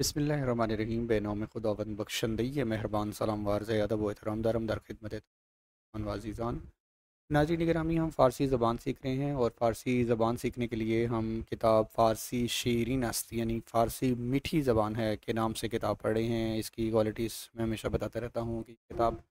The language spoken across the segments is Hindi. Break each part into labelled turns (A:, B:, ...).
A: बिस्मिल्लाहिर्रहमानिर्रहीम बेनाम खुदावंद बख्शंदई मेहरबान सलाम वारज़ अदब व एहतराम दारम दर खिदमत वाज़ीज़ान नाज़रीन गिरामी। हम फ़ारसी ज़बान सीख रहे हैं और फ़ारसी ज़बान सीखने के लिए हम किताब फ़ारसी शीरीन अस्त यानी फ़ारसी मीठी ज़बान है के नाम से किताब पढ़ रहे हैं। इसकी क्वालिटीज़ मैं हमेशा बताता रहता हूँ कि किताब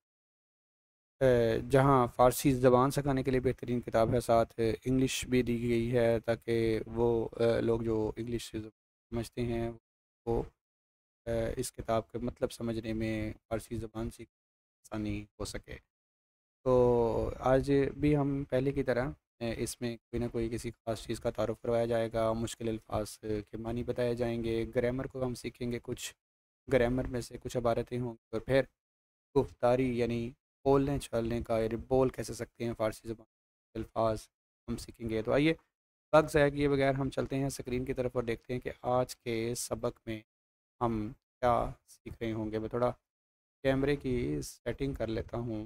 A: जहाँ फ़ारसी ज़बान सिखाने के लिए बेहतरीन किताब है, साथ इंग्लिश भी दी गई है ताकि वो लोग जो इंग्लिश समझते हैं वो इस किताब के मतलब समझने में फ़ारसी ज़बान सीख आसानी हो सके। तो आज भी हम पहले की तरह इसमें कोई ना कोई किसी ख़ास चीज़ का तारुफ़ करवाया जाएगा, मुश्किल अल्फाज के मानी बताए जाएंगे, ग्रामर को हम सीखेंगे, कुछ ग्रामर में से कुछ इबारतें होंगी और फिर गुफ्तारी यानी बोलने चलने का यानी बोल कैसे सकते हैं फ़ारसी ज़बान के अल्फाज हम सीखेंगे। तो आइए वक्त ज़ाया किए बगैर हम चलते हैं स्क्रीन की तरफ और देखते हैं कि आज के सबक में हम क्या सीख रहे होंगे। मैं थोड़ा कैमरे की सेटिंग कर लेता हूँ।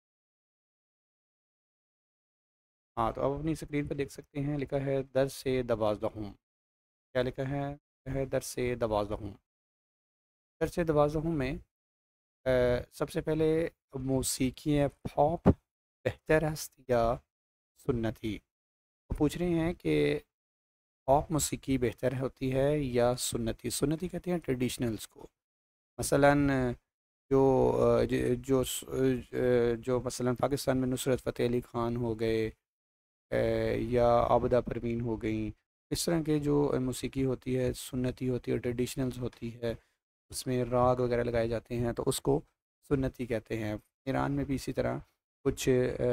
A: हाँ, तो अब अपनी स्क्रीन पर देख सकते हैं, लिखा है दर से दवाज़हूँ। क्या लिखा है दर से दवाज़हूँ। दर से दवाज़हूँ में सबसे पहले मौसीकी पॉप बेहतर है या सुन्नती। वो पूछ रहे हैं कि पॉप मौसीकी बेहतर होती है या सुन्नती। सुन्नती कहते हैं ट्रेडिशनल्स को। मसलन जो जो मसलन पाकिस्तान में नुसरत फ़तेह अली ख़ान हो गए, या आबदा परवीन हो गई। इस तरह के जो मौसीकी होती है सुन्नती होती है, ट्रेडिशनल्स होती है, उसमें राग वगैरह लगाए जाते हैं तो उसको सुन्नती कहते हैं। ईरान में भी इसी तरह कुछ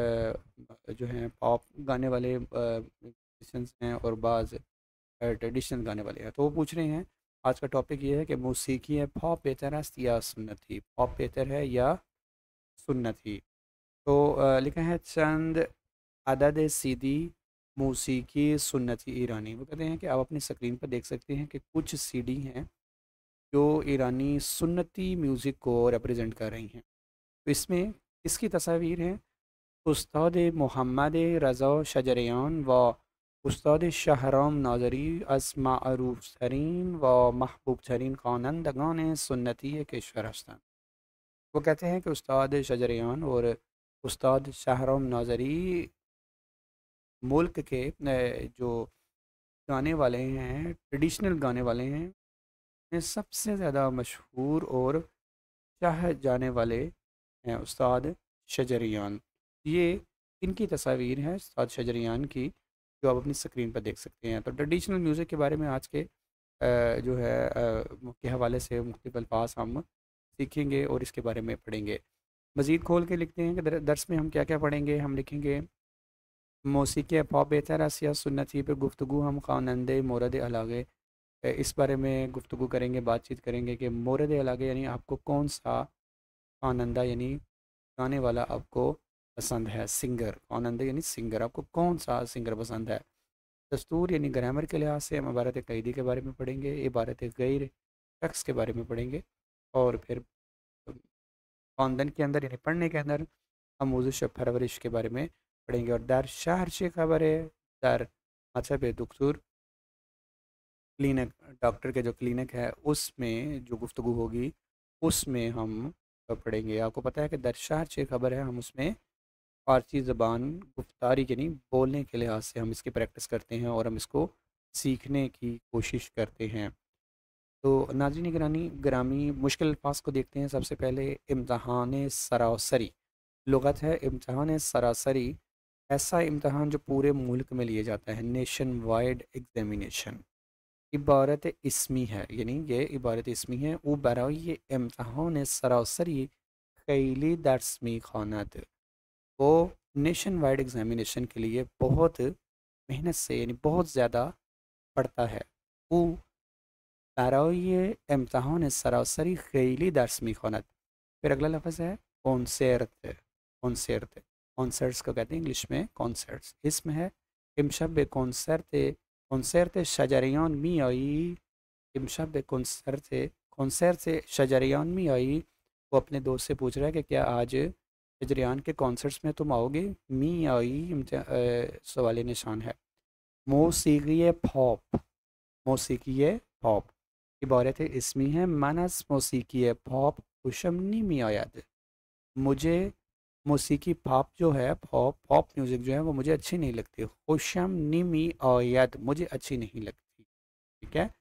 A: जो हैं पॉप गाने वाले म्यूजिशंस हैं और बाज़ ट्रेडिशनल गाने वाले हैं। तो वो पूछ रहे हैं, आज का टॉपिक ये है कि मौसीकी है पॉप बेहतर है या सुन्नती। पॉप बेहतर है या सुन्नती। तो लिखा है चंद अदद सीधी मौसीकी सुन्नती ईरानी। वो कहते हैं कि आप अपनी स्क्रीन पर देख सकते हैं कि कुछ सीडी हैं जो ईरानी सुन्नती म्यूज़िक को रिप्रेजेंट कर रही हैं। तो इसमें इसकी तस्वीर हैं उस्ताद मोहम्मद रज़ा शजरियान व उस्ताद शाहराम नाजरी अज़ मारूफ तरीन व महबूब तरीन ख़ानंदगान सुन्नती केशर हस्तन। वो कहते हैं कि उस्ताद शजरियान और उस्ताद शाहराम नाजरी मुल्क के जो गाने वाले हैं, ट्रेडिशनल गाने वाले हैं, ये सबसे ज़्यादा मशहूर और चाहे जाने वाले हैं उस्ताद शजरियान। ये इनकी तस्वीर है उस्ताद शजरियान की, जो आप अपनी स्क्रीन पर देख सकते हैं। तो ट्रेडिशनल म्यूज़िक के बारे में आज के जो है के हवाले से मुख्तलिफ अल्फाज हम सीखेंगे और इसके बारे में पढ़ेंगे। मज़ीद खोल के लिखते हैं कि दर्स में हम क्या क्या पढ़ेंगे। हम लिखेंगे मौसीकी पॉप बेहतर या सुन्नती पे गुफ्तगू। हम ख़ानंदे मोरद अलागे इस बारे में गुफ्तगू करेंगे, बातचीत करेंगे कि मोरद अलागे यानी आपको कौन सा ख़ानंदा यानी गाने वाला आपको पसंद है। सिंगर ख़ानंदा यानी सिंगर, आपको कौन सा सिंगर पसंद है। दस्तूर यानी ग्रामर के लिहाज से हम इबारत कैदी के बारे में पढ़ेंगे, इबारत गैर शख्स के बारे में पढ़ेंगे और फिर ख़ानदान के अंदर यानी पढ़ने के अंदर आमोज़िश और परवरिश के बारे में पढ़ेंगे। और दर शहर से खबर है, दर मजहब दुकतूर क्लिनिक, डॉक्टर के जो क्लिनिक है उसमें जो गुफ्तगू होगी उसमें हम पढ़ेंगे। आपको पता है कि दर शहर से खबर है, हम उसमें फ़ारसी ज़बान गुफ्तारी यानी बोलने के लिहाज से हम इसकी प्रैक्टिस करते हैं और हम इसको सीखने की कोशिश करते हैं। तो नाज़रीन गिरानी ग्रामी मुश्किल अल्फाज को देखते हैं। सबसे पहले इम्तहान सरासरी। लुग़त है इम्तहान सरासरी, ऐसा इम्तहान जो पूरे मुल्क में लिया जाता है, नेशन वाइड एग्जामिनेशन। इबारत इसमी है, यानी ये इबारत इसमी है। वो बराई ये इम्तहान सरासरी खैली दरसमी खानत। वो नेशन वाइड एग्जामिनेशन के लिए बहुत मेहनत से यानी बहुत ज़्यादा पढ़ता है। वो برای امتحان सरासरी खैली दर्स میخواند। फिर अगला लफ्ज़ है कॉन्सर्ट। कॉन्सर्ट कॉन्सर्ट्स को कहते हैं इंग्लिश में कॉन्सर्ट्स। इसमें है इमशब कॉन्सर्ट कॉन्सर्ट शजरियान मी आई। इमशब कॉन्सर्ट कॉन्सर्ट शजरियान मी आई। वो अपने दोस्त से पूछ रहा है कि क्या आज शजरियान के कॉन्सर्ट्स में तुम आओगे। मी आई सवाल निशान है। मौसीकी पॉप। मौसीकी पॉप इबारत इसमी है, मन az मौसीकी पॉप खुशमनी मी आयद। मुझे मौसीकी पॉप जो है, पॉप पॉप म्यूज़िक जो है वो मुझे अच्छी नहीं लगती। खुशमनी मी आयद, मुझे अच्छी नहीं लगती। ठीक है।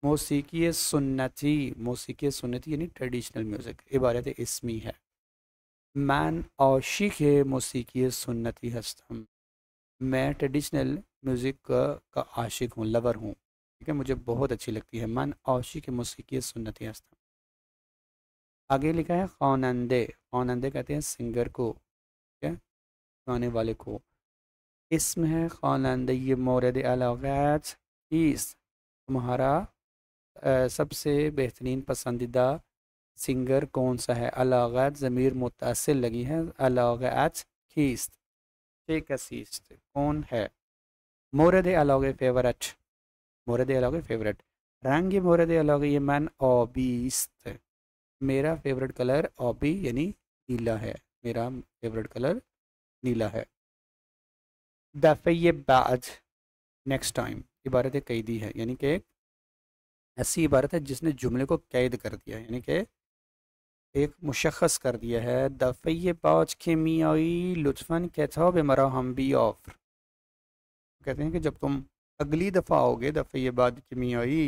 A: मौसीकी सुन्नती यानी ट्रेडिशनल म्यूज़िक, इबारत इसमी है। मैं आशिक मौसीकी सुन्नती हस्तम, मैं ट्रेडिशनल म्यूज़िक का आशिक हूँ, लवर हूँ। ठीक है, मुझे बहुत अच्छी लगती है। मन आशिक मौसीकी सुन्नती हस्तम। आगे लिखा है ख़वानंदे, ख़वानंदे कहते हैं सिंगर को। ठीक है, गाने वाले को। इसम है ख़वानंदे ये मोरद अलाक़ात इस, तुम्हारा सबसे बेहतरीन पसंदीदा सिंगर कौन सा है। अलाक़ात ज़मीर मुत्तसिल लगी है, अलाक़ात कीस्त, ठीक है, सीस्त कौन है। मोरद अलाक़े फेवरेट, मोरद अलाक़े फेवरेट। रंग मोरद अलाक़े ये मन ऑबीस्त, मेरा फेवरेट कलर ऑबी यानी नीला है, मेरा फेवरेट कलर नीला है। दफ़े बाद, नेक्स्ट टाइम, इबारत कैदी है, यानी कि ऐसी इबारत है जिसने जुमले को कैद कर दिया, यानी कि एक मुशख्खस कर दिया है। दफ़े बाद कीमियाई लुत्फ़न किताब मरा हम भी ऑफ, कहते हैं कि जब तुम अगली दफ़ा आओगे, दफ़े बाद कीमियाई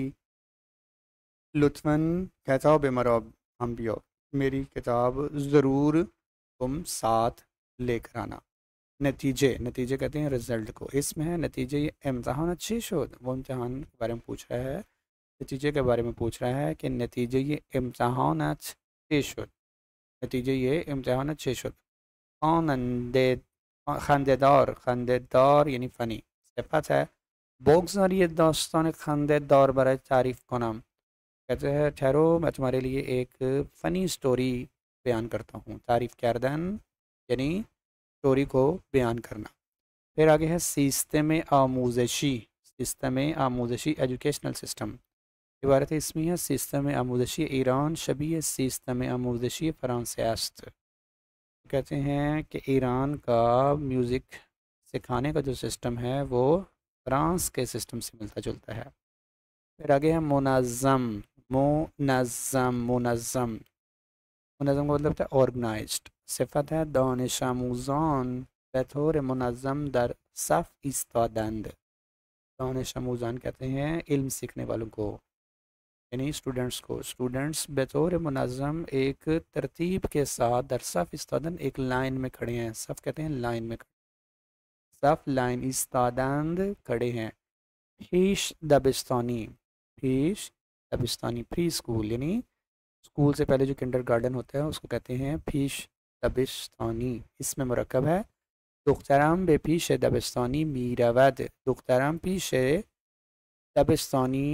A: लुत्फ़न किताब मरा हम भी ऑफ, मेरी किताब ज़रूर तुम साथ लेकर आना। नतीजे, नतीजे कहते हैं रिज़ल्ट को। इसमें है नतीजे ये इम्तहान अच्छी शोध, वो इम्तहान के बारे में पूछ रहा है, नतीजे के बारे में पूछ रहा है कि नतीजे ये इम्तहान अच्छे शोध, नतीजे ये इम्तहान अच्छे शोध। खानंदे, खंदेदार, खंदेदार यानी फ़नी, सिफत है। बगज़ार ये दास्तान खंदेदार बराए तारीफ़ کنم, कहते हैं ठहरो मैं तुम्हारे लिए एक फ़नी स्टोरी बयान करता हूँ। तारीफ़ करदन यानी स्टोरी को बयान करना। फिर आगे है सिस्टम आमूज़शी, सिस्टम आमूज़शी एजुकेशनल सिस्टम, इबारत इसमें है सिस्टम आमूज़शी ईरान शबीह सिस्टम आमूज़शी फ़रांसे است। कहते हैं कि ईरान का म्यूज़िक सिखाने का जो सिस्टम है वो फ्रांस के सिस्टम से मिलता जुलता है। फिर आगे है मुनज़्ज़म, मुनज़्ज़म, मुनज़्ज़म, मुनज़्ज़म का मतलब होता है ऑर्गेनाइज्ड। सिफत है दानिश आमूज़ान बतौर मुनज़्ज़म दर सफ़ इस्तादंद, दानिश आमूज़ान कहते हैं इल्म सीखने वालों को, यानी स्टूडेंट्स को। स्टूडेंट्स बतौर मुनज़्ज़म एक तरतीब के साथ दर सफ़ इस्तादन एक लाइन में खड़े हैं। सफ़ कहते हैं लाइन में, सफ़ लाइन, इस्तादंद खड़े हैं। फीश दबिस्तानी, फीश दबिस्तानी प्री स्कूल यानी स्कूल से पहले जो किंडर गार्डन होता है उसको कहते हैं फीश दबिस्तानी। इसमें मुरक्कब है दुख्तरम बे पीश दबिस्तानी मीरवद, दुख्तरम पीश दबिस्तानी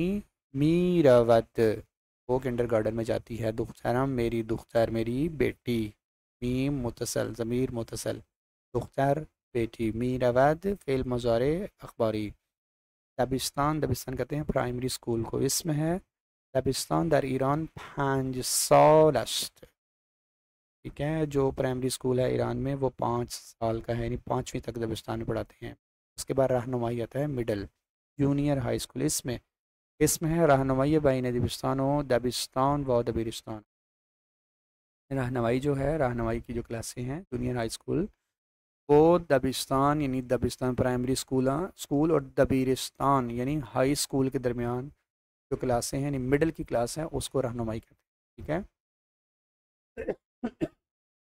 A: मीरवद, वो किंडर गार्डन में जाती है। दुख्तरम मेरी दुख्तर, मेरी बेटी। मीम मुतसल, ज़मीर मुतसल, दुख्तर बेटी। मीरवद फ़िल मुज़ारे अखबारी। दबिस्तान, दबिस्तान कहते हैं प्राइमरी स्कूल को। इसमें है दबिस्तान दर ईरान 5 साल است, ठीक है, जो प्राइमरी स्कूल है ईरान में वो 5 साल का है, यानी 5वीं तक दबिस्तान में पढ़ाते हैं। उसके बाद रहनुमाई आता है मिडल जूनियर हाई स्कूल। इसमें इसमें है रहनुमाई बैन दबिस्तान व दबिस्तान व दबिस्तान, रहनुमाई जो है, रहनुमाई की जो क्लासें हैं जूनियर हाई स्कूल वो दबिस्तान यानी दबिस्तान प्राइमरी स्कूल स्कूल और दबिस्तान यानी हाई स्कूल के दरमियान जो क्लासें हैं यानी मिडिल की क्लास है उसको रहनुमाई कहते हैं। ठीक है।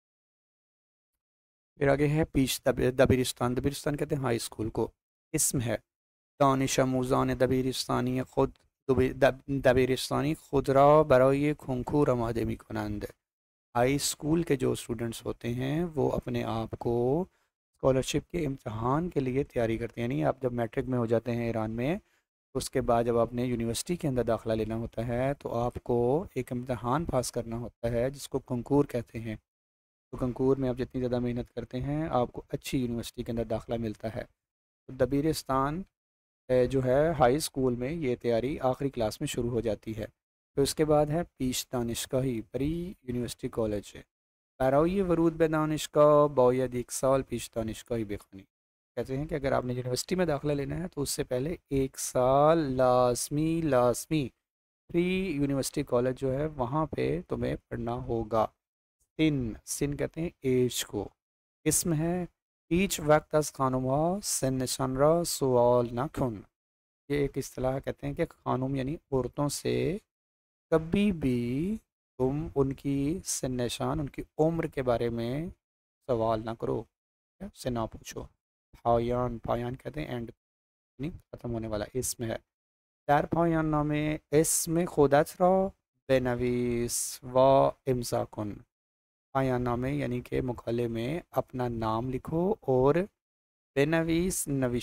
A: फिर आगे है पीश दबिरिस्तान, दबिरिस्तान कहते हैं हाई स्कूल को। इसम है दानिश आमूज़ान दबिरिस्तानी खुद दबिरिस्तानी खुद را برای کنکور आमादे می‌کنند, हाई स्कूल के जो स्टूडेंट्स होते हैं वो अपने आप को स्कॉलरशिप के इम्तहान के लिए तैयारी करते हैं। यानी आप जब मैट्रिक में हो जाते हैं ईरान में, उसके बाद जब आपने यूनिवर्सिटी के अंदर दाखिला लेना होता है तो आपको एक इम्तहान पास करना होता है जिसको कंकूर कहते हैं। तो कंकूर में आप जितनी ज़्यादा मेहनत करते हैं आपको अच्छी यूनिवर्सिटी के अंदर दाखिला मिलता है। तो दबीरिस्तान जो है हाई स्कूल में ये तैयारी आखिरी क्लास में शुरू हो जाती है। तो उसके बाद है पीश दानिशगाही प्री यूनिवर्सिटी कॉलेज है। برای ورود به دانشگاه باید 1 साल پیش دانشگاهی بخونی, कहते हैं कि अगर आपने यूनिवर्सिटी में दाखिला लेना है तो उससे पहले 1 साल लाजमी लाजमी प्री यूनिवर्सिटी कॉलेज जो है वहाँ पे तुम्हें पढ़ना होगा। सिन, सिन कहते हैं एज को। इसमें है ईच वक्त अज खानुमा सिन निशानरा सवाल ना खुन। ये एक इस्तेलाह कहते हैं कि खानुम यानी औरतों से कभी भी तुम उनकी सिन निशान, उनकी उम्र के बारे में सवाल ना करो, उससे ना पूछो। पायान, पायान कहते हैं एंड, नहीं ख़त्म होने वाला इसमें है। در پایان نامه اسم خودت را بنویس و امضا کن। पायान नामे यानी कि मुकाले में अपना नाम लिखो और बेनवीस,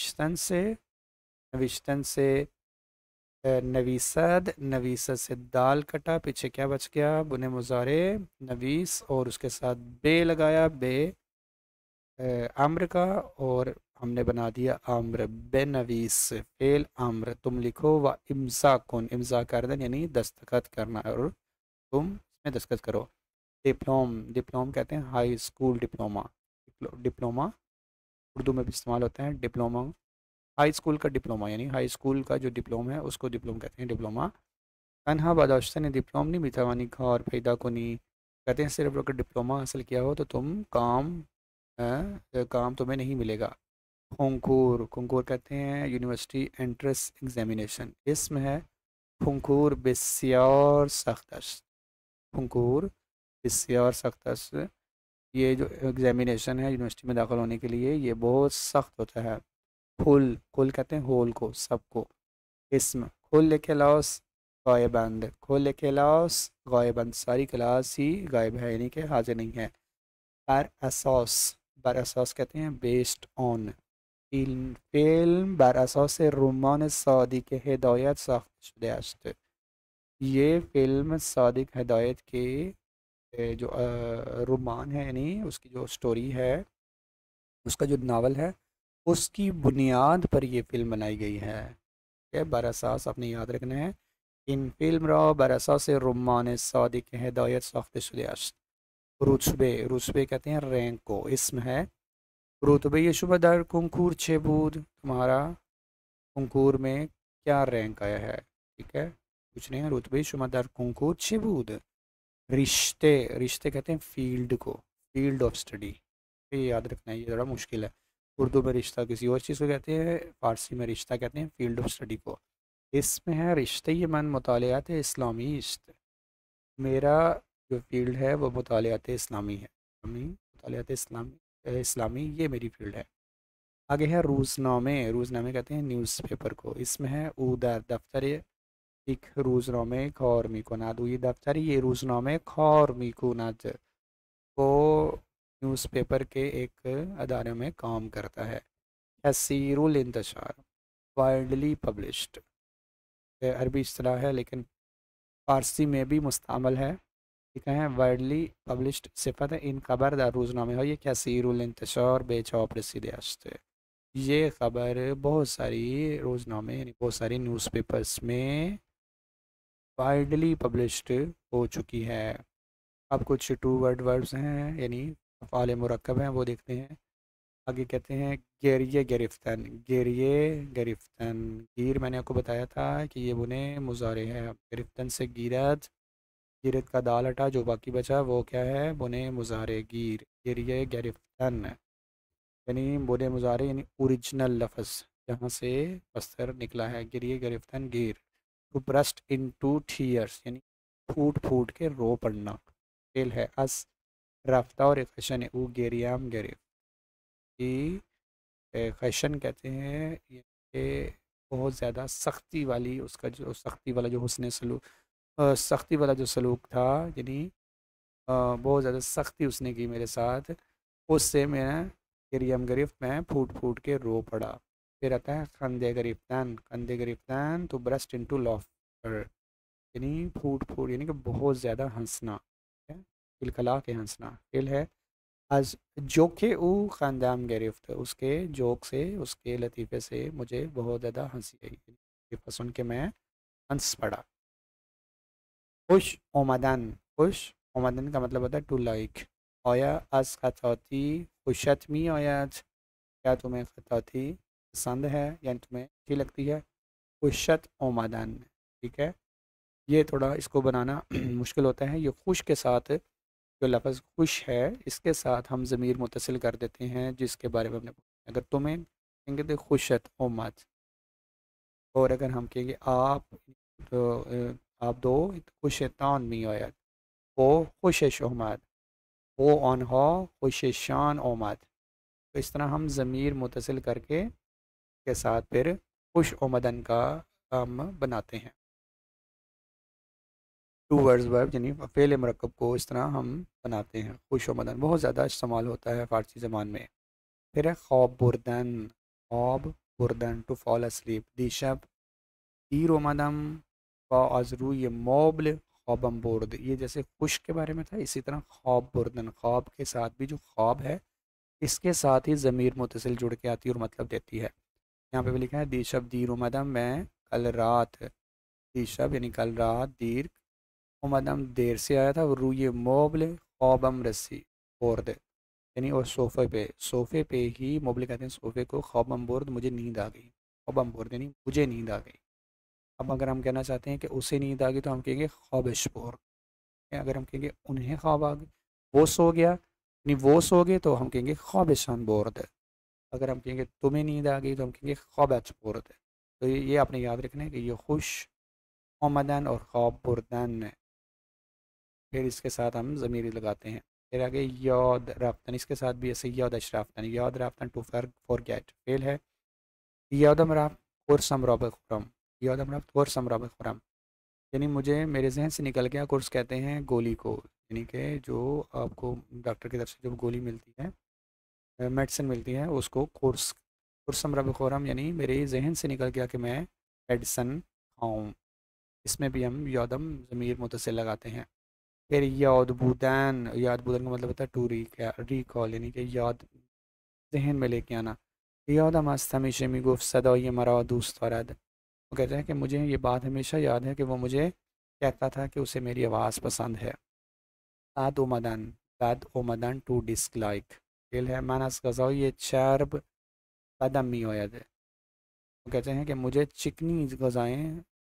A: नविश्तन से नवीसद, नवीसद से दाल कटा, पीछे क्या बच गया, बुने मुजारे नवीस और उसके साथ बे लगाया, बे आम्र का, और हमने बना दिया आम्र, बेनवीस फेल आम्र, तुम लिखो व इम्जा कुन, इम्जा कर दें यानी दस्तखत करना, और तुम इसमें दस्तखत करो। डिप्लोम, डिप्लोम कहते हैं high school diploma, diploma Urdu में भी इस्तेमाल होता है डिप्लोमा। हाई स्कूल का डिप्लोमा यानी हाई स्कूल का जो डिप्लोमा है उसको डिप्लोम कहते हैं, डिप्लोमा। तनहा बर्दाश्त ने डिप्लोम नहीं मितवानी खा और पैदा को नहीं कहते हैं, सिर्फ अगर डिप्लोमा हासिल किया हो तो तुम काम तुम्हें नहीं मिलेगा। खुंखूर, खुंखूर कहते हैं यूनिवर्सिटी एंट्रेंस एग्जामिनेशन। इसमें है खुंखूर बिस्यार सख्तस, खुंखूर बिस्यार सख्तस। ये जो एग्जामिनेशन है यूनिवर्सिटी में दाखिल होने के लिए ये बहुत सख्त होता है। खुल, खुल कहते हैं होल को, सबको। इसम, खुल क्लास गायबंद, खुल क्लास गायबंद, सारी क्लास ही गायब है यानी कि हाजिर नहीं है। बर असास, बर असास कहते हैं बेस्ड ऑन। फिल्म बर असास रुमान सादिक हिदायत साख्त शुदे است। ये फिल्म सादिक हिदायत के जो रुमान है यानी उसकी जो स्टोरी है, उसका जो नावल है, उसकी बुनियाद पर ये फिल्म बनाई गई है। ये बरसास अपने याद रखना है। इन फिल्म रा बरसास रुमान सादिक हिदायत साख्त शुदे است। रुतबे, रुतबे कहते हैं रैंक को। इसमें है रुतबे ये शुबा दर कंकूर छे बूद, तुम्हारा कंकूर में क्या रैंक आया है, ठीक है, कुछ नहीं है। रुतबे शुबा दर कंकूर छे बूद। रिश्ते, रिश्ते कहते हैं फील्ड को, फील्ड ऑफ स्टडी। ये याद रखना है, ये ज़रा मुश्किल है। उर्दू में रिश्ता किसी और चीज़ को कहते हैं, फ़ारसी में रिश्ता कहते हैं फील्ड ऑफ स्टडी को। इसमें है रिश्ते मन मुतालियात इस्लामी इश्त। मेरा जो फील्ड है वो मुतालियात इस्लामी है, मुतालियात इस्लामी, इस्लामी ये मेरी फील्ड है। आगे है रोज़नामे, रोज़नामे कहते हैं न्यूज़पेपर को। इसमें है ऊदर दफ्तर एक रोज़नामे खौर मिकुनाद, ये दफ्तर ये रोज़नामे खौर मिकुनाद को न्यूज़पेपर के एक अदारे में काम करता है। कसीरुल इंतशार, वाइडली पब्लिश्ड, अरबी इस्तिलाह है लेकिन फ़ारसी में भी मुस्तअमल है। ठीक है, वाइडली पब्लिश्ड सिफत है इन खबर द रोज़नामे हो, ये कसीरुल इंतशार बेचौप रसीदे अस्ते। ये खबर बहुत सारी रोज़नामे यानी बहुत सारी न्यूज़पेपर्स में वाइडली पब्लिश्ड हो चुकी है। अब कुछ टू वर्ड वर्ब्स हैं यानी अफ़आल मुरक्कब हैं, वो देखते हैं। आगे कहते हैं गेरिए गिरफ्तन, गेरिए गिरफ्तन, गिर मैंने आपको बताया था कि ये बुने मुजारे हैं। गिरफ्तन से गिरत, गिरत का दाल हटा, जो बाकी बचा वो क्या है, बुने मुजारे गिर, गेरिए गिरफ्तन यानी बुने मुजारे यानी ओरिजिनल लफ्ज़ जहाँ से बस्तर निकला है, गिरिए गिरफ्तन गिर। To burst into tears यानी फूट फूट के रो पड़ना। फेल है अस रफ्ता और खशन ऊ गेरियाम गिरफ्त की। फैशन कहते हैं ये बहुत ज़्यादा सख्ती वाली, उसका जो सख्ती वाला जो हुस्न सलूक, सख्ती वाला जो सलूक था यानी बहुत ज़्यादा सख्ती उसने की मेरे साथ, उससे मैं गिरियम गिरफ्त मैं फूट फूट के रो पड़ा। फिर आता है खंदे गिरफ्तान, खंदे गिरफ्तान तो ब्रस्ट इनटू लॉफ्टर यानी फूट फूट यानी कि बहुत ज़्यादा हंसना, है खिलखिला के हंसना। फिर है आज जोके ऊ ख़ानदान गिरफ्त, उसके जोक से, उसके लतीफ़े से मुझे बहुत ज़्यादा हंसी आई, ये सुन के मैं हंस पड़ा। खुश ओमदन, खुश ओमदन का मतलब होता है टू लाइक। आया अज खतौती खुशत मी आयत, क्या तुम्हें खतौती पसंद है यानी तुम्हें अच्छी लगती है। खुशत ओमदन, ठीक है। ये थोड़ा इसको बनाना मुश्किल होता है। ये खुश के साथ, जो लफ्ज़ खुश है, इसके साथ हम ज़मीर मुتصल कर देते हैं जिसके बारे में हमने अगर तुम्हें कहेंगे तो खुशत ओमद, और अगर हम कहेंगे आप, तो आप दो, खुशतान मी आयत, वो खुशश ओमद, वो ऑनहा खुशशान ओमद। तो इस तरह हम ज़मीर मुتصल करके के साथ फिर खुश ओमदन का हम बनाते हैं। टू वर्ड्स वर्ब यानी फ़ेल मरकब को इस तरह हम बनाते हैं। खुश ओमदन बहुत ज़्यादा इस्तेमाल होता है फ़ारसी ज़बान में। फिर है ख्वाब बुरदन, ख्वाब बुरदन टू फॉल asleep, दिशब दीर ओमदम az रूय मोबल ख्वाबम बुर्द। ये जैसे खुश के बारे में था, इसी तरह ख्वाब बुरदन, ख्वाब के साथ भी जो ख्वाब है इसके साथ ही ज़मीर मुتصल जुड़ के आती है और मतलब देती है। यहाँ पे भी लिखा है दिशब दीर ओमदम, मैं कल रात, दिशब यानी कल रात, दीर ओमदम देर से आया था, और रूय मोबल ख्वाबम रसी बुर्द यानी और सोफ़े पे ही मोबले कहते हैं सोफ़े को, ख्वाबम बुर्द मुझे नींद आ गई, ख्वाबम बुर्द यानी मुझे नींद आ गई। अब अगर हम कहना चाहते हैं कि उसे नींद आ गई तो हम कहेंगे ख्वाबिश बुर्द। अगर हम कहेंगे उन्हें ख्वाब आ गई, वो सो गया, नहीं वो सो गए, तो हम कहेंगे ख्वाबिशान बुर्द। अगर हम कहेंगे तुम्हें नींद आ गई तो हम कहेंगे ख्वाबच बुर्द। तो ये आपने याद रखना है कि ये खुश ओमदन और ख्वाब बुरदन, फिर इसके साथ हम ज़मीर लगाते हैं। फिर आगे याद रफ्तन, इसके साथ भी ऐसे याद अशराफ्तन, याद रफ्तन टू फॉरगेट फेल है। यादम रफ्त कुरसम रब खुरम, यादम रफ्त कुरसम रब खुरम यानी मुझे मेरे जहन से निकल गया। कुर्स कहते हैं गोली को, यानी कि जो आपको डॉक्टर की तरफ से जो गोली मिलती है, मेडिसिन मिलती है, उसको कुर्स, कुरसम रब खुरम यानी मेरे जहन से निकल गया कि मैं मेडिसन खाऊँ। इसमें भी हम यादम ज़मीर मुتصल लगाते हैं। फिर याद बूदैन, याद बूदैन का मतलब होता है टू रिकॉल यानी कि याद जहन में लेके आना। यादम हस्त हमेशा में गुफ्त सदा ये मरा दोस्त दरद, वो कहते हैं कि मुझे ये बात हमेशा याद है कि वो मुझे कहता था कि उसे मेरी आवाज़ पसंद है। दाद उमदन, दाद उमदन टू डिसलाइक दिल है मानस गज़ा ये चर्ब कदम मी होयद, वो कहते हैं कि मुझे चिकनी गज़ाएँ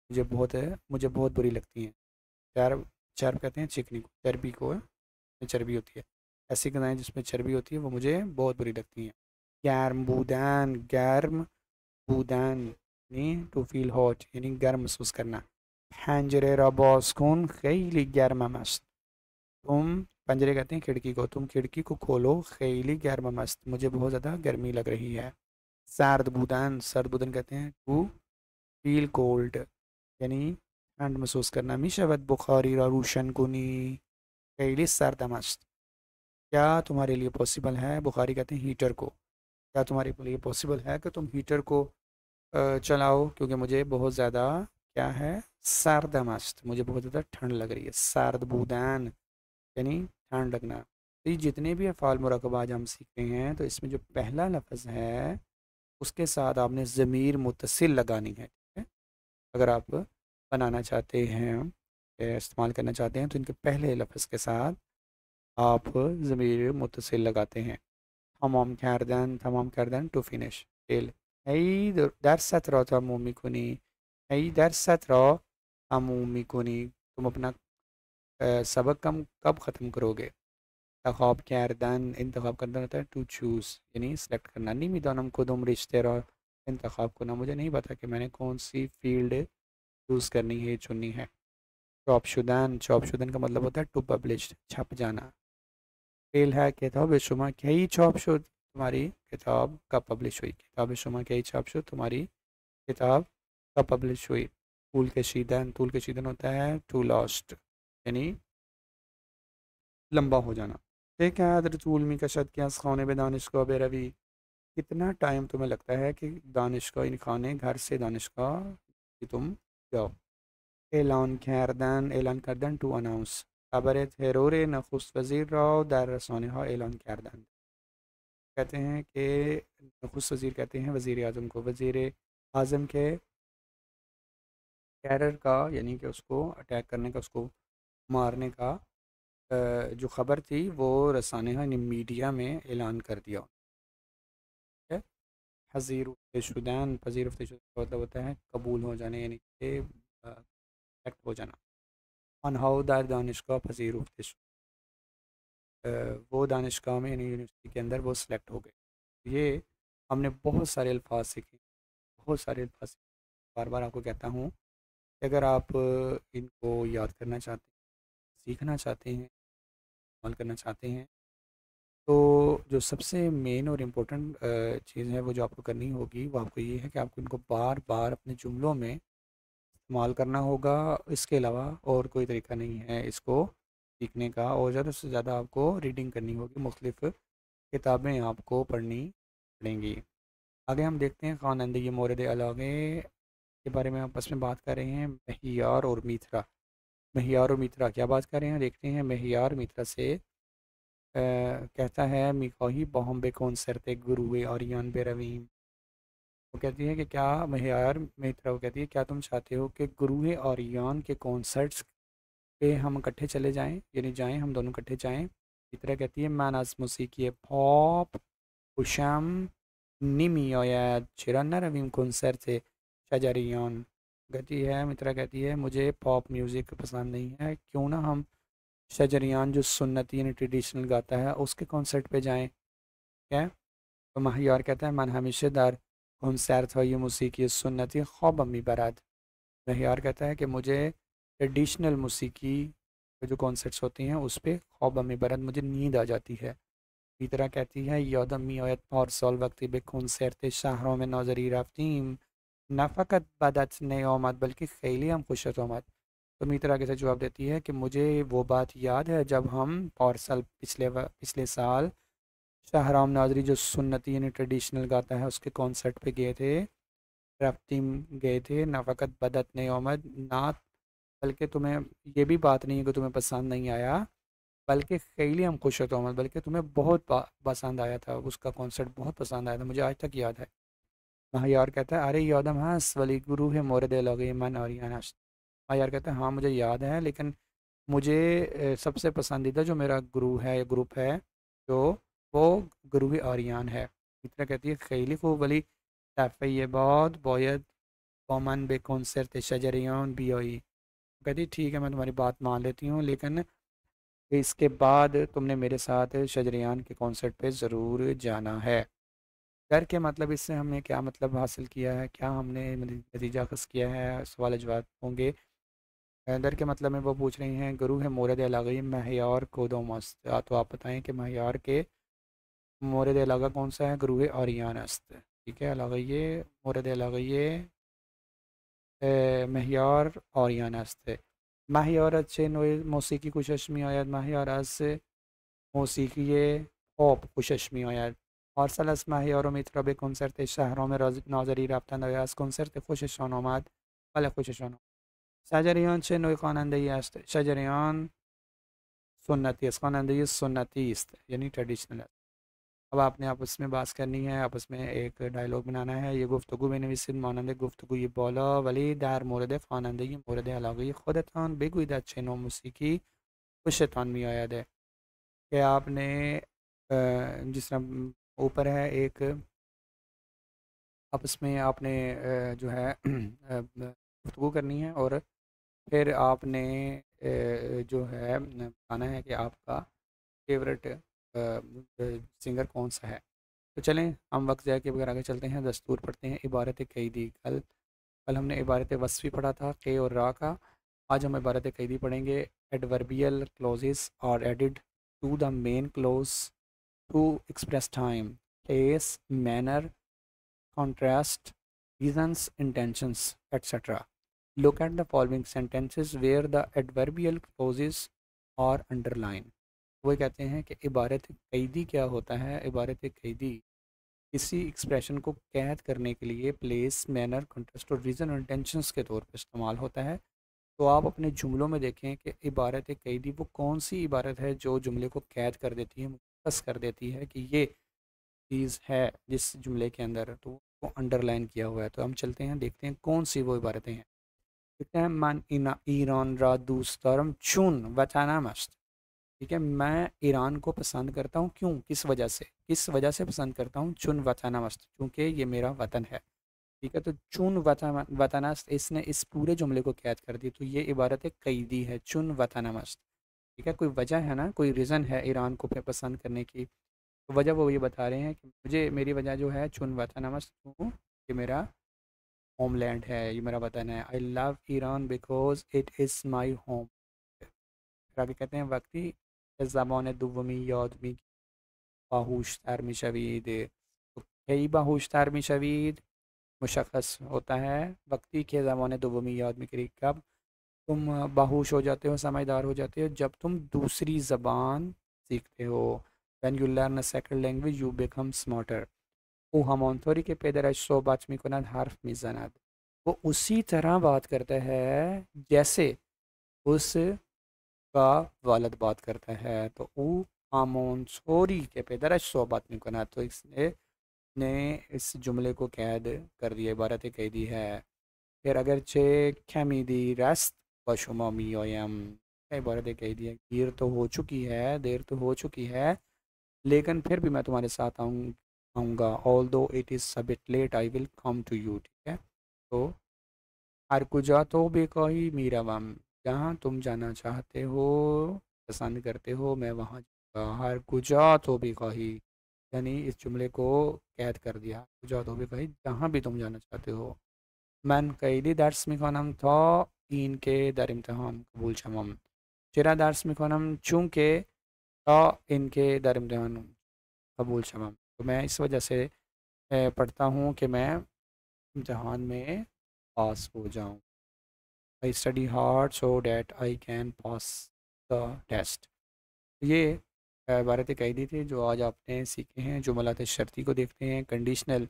A: मुझे बहुत बुरी लगती हैं। चर्ब, चर्ब कहते हैं चिकनी को, चर्बी को, चर्बी होती है। ऐसी गज़ाएँ जिसमें चर्बी होती है वो मुझे बहुत बुरी लगती हैं। गर्म बूदान, गर्म बूदान यानी टू फील हॉट यानी गर्म महसूस करना। पंजरे रा बाज कन खैली गर्म मस्त, तुम पंजरे कहते हैं खिड़की को, तुम खिड़की को खोलो, खैली गर्म मस्त मुझे बहुत ज़्यादा गर्मी लग रही है। सर्द बूदान, सर्द बूदान कहते हैं टू फील कोल्ड यानी ठंड महसूस करना। मिशवत बुखारी रा रोशन कुनी खैली सर्द मस्त, क्या तुम्हारे लिए पॉसिबल है, बुखारी कहते हैं हीटर को, क्या तुम्हारे लिए पॉसिबल है कि तुम हीटर को चलाओ, क्योंकि मुझे बहुत ज़्यादा क्या है, सर्द मस्त मुझे बहुत ज़्यादा ठंड लग रही है। सर्द बूदान यानी ठंड लगना। तो ये जितने भी अफ़ाल मुरकब आज हम सीखते हैं, तो इसमें जो पहला लफ्ज़ है उसके साथ आपने ज़मीर मुتصल लगानी है, ठीक है। अगर आप बनाना चाहते हैं, इस्तेमाल करना चाहते हैं, तो इनके पहले लफ्ज़ के साथ आप ज़मीर मुتصल लगाते हैं। तमाम करदन टू फिनिश फेल। हई दरसत रहा तमूमी कुनी, हई दरसत रहा तमूमी कुनी, तुम अपना सबक कब ख़त्म करोगे। इंतखाब करदन, इंतखाब करदन होता है टू चूज़ यानी सेलेक्ट करना। नहीं मिदानम खुदम रिश्ते रहा इंतखाब करना, मुझे नहीं पता कि मैंने कौन सी फील्ड चूज़ करनी है, चुननी है। चॉपशुदान, चॉपशुदान का मतलब होता है टू पब्लिश, छप जाना। फेल है किताब शुमा कई चॉप शुद, तुम्हारी किताब कब पब्लिश हुई, किताब शुमा कई चॉप शुद, तुम्हारी किताब कब पब्लिश हुई। तूल के शीदन, तूल के शीदन होता है टू लॉस्ट यानी लंबा हो जाना। ठीक है अदर तूल मी कशद के खाने में दानिशगाह बेरवी, कितना टाइम तुम्हें लगता है कि दानिशगाह इन खाने घर से दानिशगाह कि तुम जाओ। ऐलान करदन टू अनाउंस, खबर थेरोर नखुस्त वज़ीर राव दर रसाने ऐलान करदन, कहते हैं कि नखुस्त वज़ीर कहते हैं वज़ीर आज़म को, वज़ीर आज़म के टेरर का यानी कि उसको अटैक करने का, उसको मारने का जो ख़बर थी वो रसाने यानी मीडिया में ऐलान कर दिया है। हज़ीर शुदैन, पजीर का मतलब होता है कबूल हो जाने यानी कि एक्ट हो जाना। अनहाउ दार दानिशगाह पजीर उफ्तिश, वो दानिशगाह में यानी यूनिवर्सिटी के अंदर वो सिलेक्ट हो गए। ये हमने बहुत सारे अल्फाज सीखे, बहुत सारे अल्फाज सीखे। बार बार आपको कहता हूँ कि अगर आप इनको याद करना चाहते हैं, सीखना चाहते हैं, इस्तेमाल करना चाहते हैं, तो जो सबसे मेन और इम्पोर्टेंट चीज़ है वो जो आपको करनी होगी वो आपको ये है कि आपको इनको बार बार अपने जुमलों में इस्तेमाल करना होगा। इसके अलावा और कोई तरीका नहीं है इसको सीखने का। और ज़्यादा से ज़्यादा आपको रीडिंग करनी होगी, मुख्तलिफ़ किताबें आपको पढ़नी पड़ेंगी। आगे हम देखते हैं ख़ानंदगी मोरद अलागे के बारे में आपस में बात कर रहे हैं। महियार और मीथरा, महियार और मीथरा क्या बात कर रहे हैं देखते हैं। महियार मीथरा से कहता है मिकाही बॉम्बे कॉन्सर्ट गुरुए और यान बेरवीम। वो कहती है कि क्या महियार मित्रा, वो कहती है क्या तुम चाहते हो कि गुरुए और यान के कॉन्सर्ट्स पे हम इकट्ठे चले जाएं, यानी जाएं हम दोनों इकट्ठे जाएं। मित्रा कहती है मैं आज मौसीकी पॉप उशम निमी या चिराना रवीम कॉन्सर्ट से शजरियान। कहती है मित्रा कहती है मुझे पॉप म्यूज़िक पसंद नहीं है, क्यों ना हम शजरियान जो सुन्नती यानी ट्रेडिशनल गाता है उसके कॉन्सर्ट पे जाएं। क्या? तो माहियार कहता है मन हमेशा दर कॉन्सर्ट های موسیقی सुन्नती ख्वाब मी बराद। माहियार कहता है कि मुझे ट्रेडिशनल मौसीकी के जो कॉन्सर्ट्स होती हैं उस पे ख्वाब मी बराद, मुझे नींद आ जाती है। इसी तरह कहती है यादम मी आयत पारसाल वक्ती बे कॉन्सर्ट शहरों में नौजरी रफ्तीम न फ़कत बदत ने आमद बल्कि खैली हम खुशत आमद। तो मित्रा के साथ जवाब देती है कि मुझे वो बात याद है जब हम पारसल पिछले साल शाहराम नाजरी जो सुन्नती यानी ट्रेडिशनल गाता है उसके कॉन्सर्ट पे गए थे, रफ्तीम गए थे। ना फ़कत बदत ने आमद ना, बल्कि तुम्हें ये भी बात नहीं है कि तुम्हें पसंद नहीं आया, बल्कि खैली हम खुश तो आमद, बल्कि तुम्हें बहुत पसंद आया था, उसका कॉन्सर्ट बहुत पसंद आया था, मुझे आज तक याद है। महायार कहता है अरे यादम हंस वली गुरु है मोरद लगे मन और यानश। महायार कहता है हाँ मुझे याद है, लेकिन मुझे सबसे पसंदीदा जो मेरा गुरु है, ग्रुप है जो, वो गुरु आर्यान है। इतना कहती है खैली को वली तफ़य्यबाद बोयद कॉमन बे कॉन्सर्ट शजरियान भी आई। कहती है, ठीक है मैं तुम्हारी बात मान लेती हूँ, लेकिन इसके बाद तुमने मेरे साथ शजरियान के कॉन्सर्ट पे ज़रूर जाना है। डर के मतलब इससे हमने क्या मतलब हासिल किया है, क्या हमने नतीजा अखज़ किया है, सवाल जवाब होंगे। डर के मतलब में वो पूछ रही हैं गुरु है मोरद अलागई महयार को दो मस्त, तो आप बताएं कि महयार के मोरद अलागा कौन सा है? गुरु है आरियान अस्त। ठीक है, अलागई मोरद अलागई महयार आरियान अस्त। महयार अच्छे नोए मौसीकी कुशश्मी आयत महयार अस मौसीकी पॉप कुशश्मी आयत और सलस महयार मित्र बे कंसर्ट शहरों में नाजरी रफ्ता नयास कंसर्ट खुशशान आमद भले खुशशान शजریان چه نوع خوانندگی است؟ شجریان सुन्नती است, خوانندگی सुन्नती است यानी ट्रेडिशनल है। अब आपने आपस में बात करनी है, आपस में एक डायलॉग बनाना है। ये गुफ्तगू बेनविसिन मानंद गुफ्तगू ये बोला वली در مورد خوانندگی مورد علاقه خودتان بگویید از چه نوع موسیقی خوشتان میآید है। कि आपने जिस तरह ऊपर है एक, आपस में आपने जो है गुफ्तगू करनी है और फिर आपने जो है बताना है कि आपका फेवरेट सिंगर कौन सा है। तो चलें हम वक्त ज़ाया किए बगैर आगे चलते हैं, दस्तूर पढ़ते हैं। इबारत कैदी, कल कल हमने इबारत वस्फ़ी पढ़ा था के और रा का। आज हम इबारत कैदी पढ़ेंगे। Adverbial clauses are added to the main clause to express time, place, manner, contrast, reasons, intentions, etc. Look at the following sentences where the adverbial clauses are underlined. वो कहते हैं कि इबारत कैदी क्या होता है? इबारत कैदी किसी एक्सप्रेशन को कैद करने के लिए प्लेस, मैनर, कंटेस्ट और रीज़न और इंटेंशंस के तौर पर इस्तेमाल होता है। तो आप अपने जुमलों में देखें कि इबारत कैदी वो कौन सी इबारत है जो जुमले को कैद कर देती है, मुख्तस कर देती है कि ये चीज़ है जिस जुमले के अंदर, तो वो अंडरलाइन किया हुआ है। तो हम चलते हैं देखते हैं कौन सी वो इबारतें हैं। देखते हैं मन इना ईरान रा दूस्तरम चुन वताना मस्त। ठीक है, मैं ईरान को पसंद करता हूँ, क्यों, किस वजह से, किस वजह से पसंद करता हूँ? चुन वताना मस्त, क्योंकि ये मेरा वतन है। ठीक है, तो चुन वतनस्त इसने इस पूरे जुमले को कैद कर दी, तो ये इबारत एक कैदी है, चुन वतनमस्त। ठीक है, कोई वजह है ना, कोई रीज़न है ईरान को फिर पसंद करने की, तो वजह वो ये बता रहे हैं कि मुझे, मेरी वजह जो है चुन वतनमस्त हूँ, ये मेरा होमलैंड है, ये मेरा वतन है। I love Iran because it is my home. फिर आगे कहते हैं वक्ती ज़बान दुवमी यादमी बाहूशतर मिशवीद, तो कई बाहूशतर मिशवीद मुशख़्ख़स होता है वक्ती के ज़बान दुवमी यादमी करी, कब तुम बाहूश हो जाते हो, समझदार हो जाते हो, जब तुम दूसरी ज़बान सीखते हो। When you learn a second language you become smarter. वो همانطوری که پدرش صحبت میکند حرف میزند. वो उसी तरह बात करता है जैसे उसका वालिद बात करता है। तो वो همانطوری که پدرش صحبت میکند، तो इसने ने इस जुमले को कैद कर दिया, इबारत कह दी है। फिर अगरचे खमीदी रस्त व शुमा मियाम, इबारत कह दी है, देर तो हो चुकी है, देर तो हो चुकी है, लेकिन फिर भी मैं तुम्हारे साथ आऊँगा। Although it is a bit late I will come to you. ठीक है, तो हर कुजा तो बेकही मीरा वम, जहाँ तुम जाना चाहते हो, पसंद करते हो, मैं वहाँ जाऊँगा। हर कुजा तो बेकही, यानी इस जुमले को कैद कर दिया। कुजा तो बेकही, जहाँ भी तुम जाना चाहते हो। मन कैदी दर्स मिखानम था इनके दर इम्तहान कबूल शमम, चेरा दर्स मिखानम चूँकि था इनके दर इम्तहान कबूल शमम, तो मैं इस वजह से पढ़ता हूँ कि मैं इम्तहान में पास हो जाऊँ। I study hard so that I can pass the test. ये इबारत कैदी थी जो आज आपने सीखे हैं। जुमलात शर्ती को देखते हैं। Conditional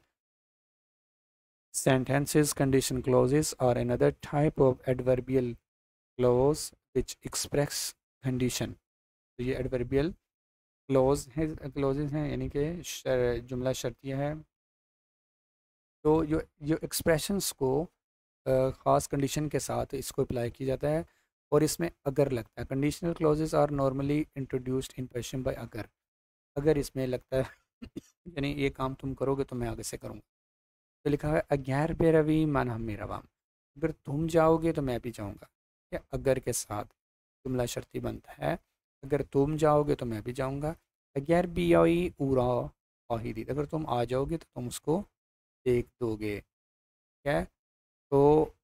A: sentences, condition clauses are another type of adverbial clause which express condition। तो ये adverbial clauses हैं, यानी कि जुमला शर्तिया है। तो जो एक्सप्रेशंस को ख़ास कंडीशन के साथ इसको अप्लाई किया जाता है, और इसमें अगर लगता है। Conditional clauses are normally introduced in Persian by अगर। अगर इसमें लगता है यानी ये काम तुम करोगे तो मैं आगे से करूँगा। तो लिखा है अग्यार पे रवि मन हम मेरा वाम, अगर तुम जाओगे तो मैं भी जाऊँगा। क्या अगर के साथ जुमला शर्ती बनता है, अगर तुम जाओगे तो मैं भी जाऊँगा। अग्यार बी आई उरा आहिदी, अगर तुम आ जाओगे तो तुम उसको देख दोगे। क्या है? तो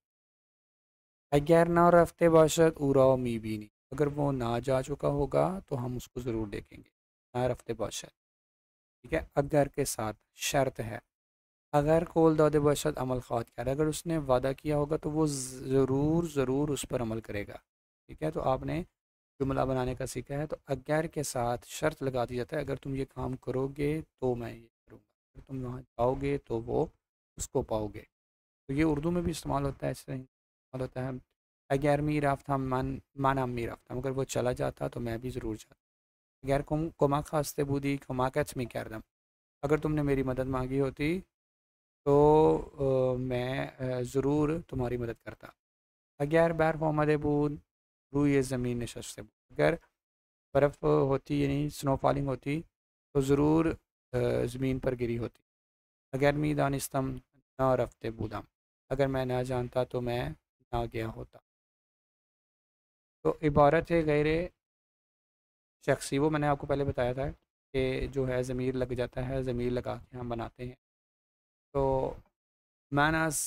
A: अगर ना रफ्ते बाशत उरा मीबीनी, अगर वो ना जा चुका होगा तो हम उसको ज़रूर देखेंगे। ना रफ्ते बाशत, ठीक है, अगर के साथ शर्त है। अगर कोल दादे बाशत अमल ख्वात कर, अगर उसने वादा किया होगा तो वो ज़रूर ज़रूर उस पर अमल करेगा। ठीक है, तो आपने जुमला बनाने का सीखा है। तो अगर के साथ शर्त लगा दी जाता है, अगर तुम ये काम करोगे तो मैं ये करूँगा, अगर तुम वहाँ जाओगे तो वो उसको पाओगे। तो ये उर्दू में भी इस्तेमाल होता है, ऐसे ही इस्तेमाल होता है। अगर मी राफ्ता माना मी राफ्ता, अगर वो चला जाता तो मैं भी ज़रूर जाता। अगर कुमा खास्ते बूदी कुमा कैच में कर दम, अगर तुमने मेरी मदद मांगी होती तो मैं ज़रूर तुम्हारी मदद करता। अगर बर्फ़ आमदे बूद रूए ज़मीन नशस्ते बूद, अगर बर्फ़ होती यानी स्नो फॉलिंग होती तो ज़रूर ज़मीन पर गिरी होती। अगर मी दानिस्तम ना रफ्ते बूदम, अगर मैं ना जानता तो मैं ना गया होता। तो इबारत है गैर शख्सी, वो मैंने आपको पहले बताया था कि जो है ज़मीर लग जाता है, ज़मीर लगा के हम बनाते हैं। तो मानस